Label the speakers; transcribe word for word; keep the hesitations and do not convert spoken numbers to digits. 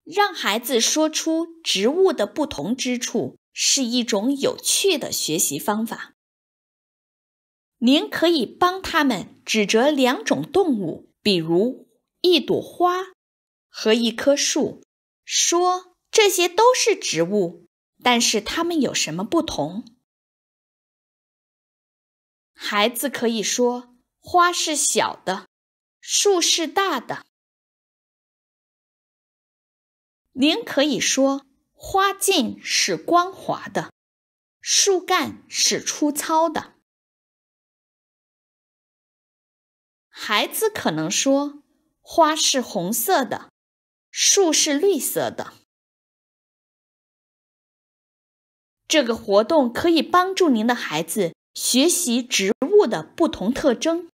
Speaker 1: 让孩子说出植物的不同之处是一种有趣的学习方法。您可以帮他们指着两种动物，比如一朵花和一棵树，说这些都是植物，但是它们有什么不同？孩子可以说，花是小的，树是大的。您可以说，花茎是光滑的，树干是粗糙的。孩子可能说，花是红色的，树是绿色的。这个活动可以帮助您的孩子学习植物的不同特征。